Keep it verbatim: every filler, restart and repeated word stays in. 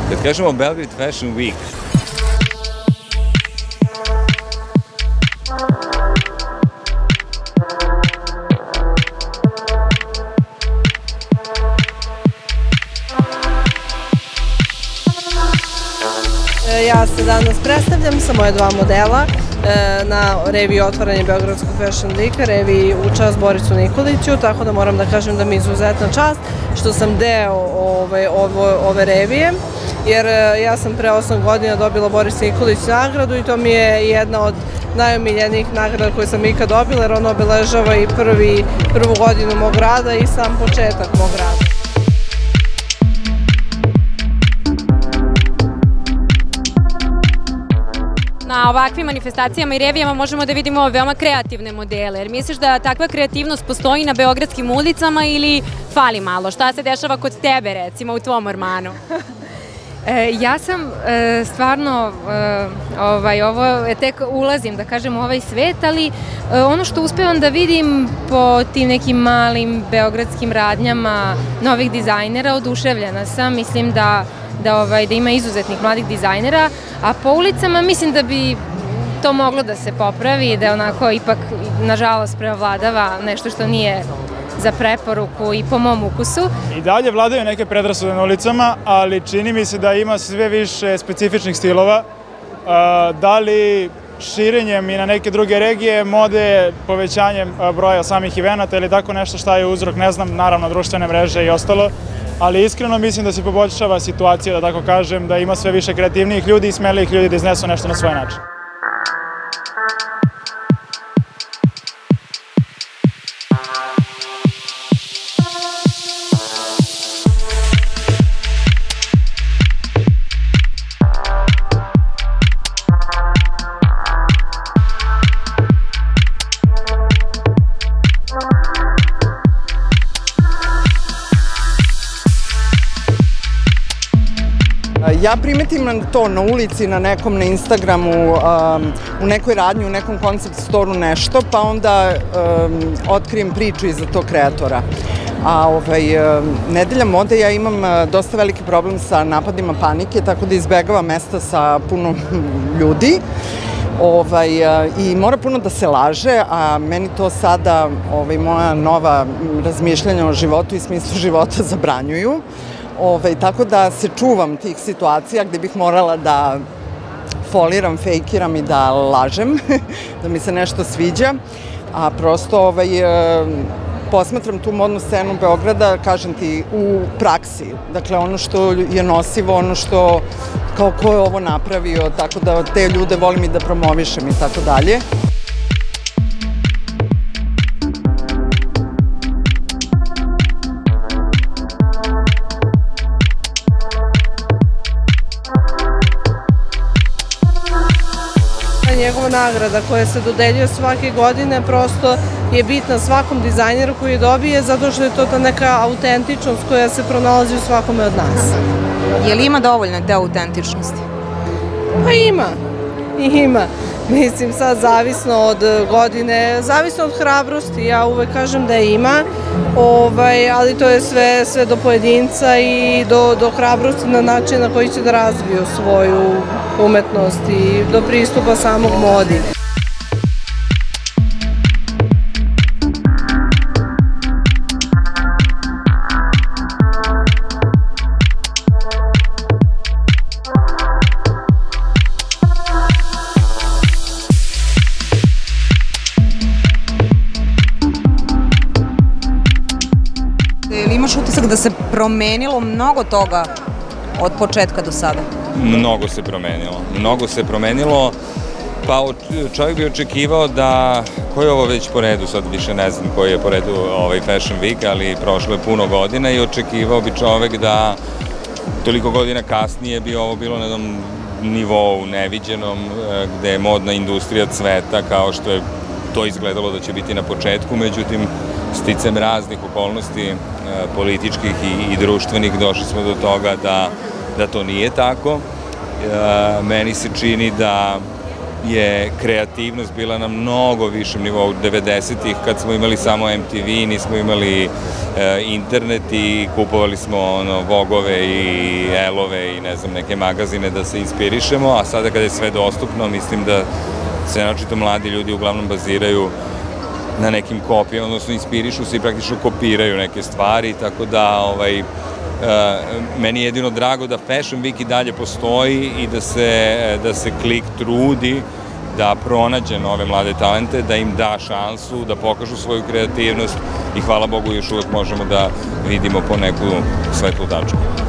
Kad kažemo Belgrade Fashion Week, ja se danas predstavljam sa moje dva modela na reviji otvaranje Beogradskog Fashion Weeka, reviji u čast Borisu Nikoliću, tako da moram da kažem da mi je izuzetna čast što sam deo ove, ove, ove revije, jer ja sam pre osam godina dobila Boris Nikolić nagradu i to mi je jedna od najomiljenijih nagrada koje sam ikad dobila, jer ono obeležava i prvi, prvu godinu mog rada i sam početak mog rada. Na ovakvim manifestacijama i revijama možemo da vidimo veoma kreativne modele. Jer misliš da takva kreativnost postoji na beogradskim ulicama ili fali malo? Šta se dešava kod tebe, recimo, u tvom ormanu? Ja sam stvarno, ovo tek ulazim, da kažem, u ovaj svet, ali ono što uspevam da vidim po tim nekim malim beogradskim radnjama novih dizajnera, oduševljena sam. Mislim da Da, ovaj, da ima izuzetnih mladih dizajnera, a po ulicama mislim da bi to moglo da se popravi, da onako ipak, nažalost, preovladava nešto što nije za preporuku i po mom ukusu. I dalje vladaju neke predrasude na ulicama, ali čini mi se da ima sve više specifičnih stilova. Da li širenjem i na neke druge regije, mode, povećanjem broja samih evenata ili tako nešto, šta je uzrok, ne znam, naravno društvene mreže i ostalo. Ali iskreno mislim da se poboljšava situacija, da tako kažem, da ima sve više kreativnijih ljudi i smelijih ljudi da iznesu nešto na svoj način. Ja primetim to na ulici, na nekom, na Instagramu, u nekoj radnji, u nekom koncept storu nešto, pa onda otkrijem priču iza tog kreatora. A Nedelja mode, ja imam dosta veliki problem sa napadima panike, tako da izbegavam mesta sa puno ljudi i mora puno da se laže, a meni to sada moja nova razmišljanja o životu i smislu života zabranjuju. Tako da se čuvam tih situacija gde bih morala da foliram, fejkiram i da lažem, da mi se nešto sviđa, a prosto posmatram tu modnu scenu Beograda, kažem ti, u praksi. Dakle, ono što je nosivo, ono što, kao ko je ovo napravio, tako da te ljude volim i da promovišem i tako dalje. Njegova nagrada koja se dodeljuje svake godine prosto je bitna svakom dizajneru koji je dobije, zato što je to ta neka autentičnost koja se pronalazi u svakome od nas. Je li ima dovoljno te autentičnosti? Pa ima, ima. Mislim, sad zavisno od godine, zavisno od hrabrosti, ja uvek kažem da je ima, ali to je sve do pojedinca i do hrabrosti na način na koji će da razviju svoju umetnost i do pristupa samog modi. Imaš utisak da se promenilo mnogo toga od početka do sada? Mnogo se promenilo. Mnogo se promenilo, pa čovjek bi očekivao da, ko je ovo već po redu, sad više ne znam koji je po redu ovaj Fashion Week, ali prošlo je puno godina i očekivao bi čovjek da toliko godina kasnije bi ovo bilo na jednom nivou neviđenom, gde je modna industrija cveta kao što je to izgledalo da će biti na početku, međutim, sticem raznih okolnosti političkih i društvenih došli smo do toga da to nije tako. Meni se čini da je kreativnost bila na mnogo višem nivou devedesetih kad smo imali samo M T V, nismo imali e, internet i kupovali smo ono, Vogove i Elove i ne znam neke magazine da se inspirišemo, a sada kada je sve dostupno mislim da se naočito mladi ljudi uglavnom baziraju na nekim kopijama, odnosno inspirišu se i praktično kopiraju neke stvari, tako da ovaj, Uh, meni je jedino drago da Fashion Week i dalje postoji i da se, da se Klik trudi da pronađe nove mlade talente, da im da šansu, da pokažu svoju kreativnost i hvala Bogu još uvek možemo da vidimo po neku svetlu tačku.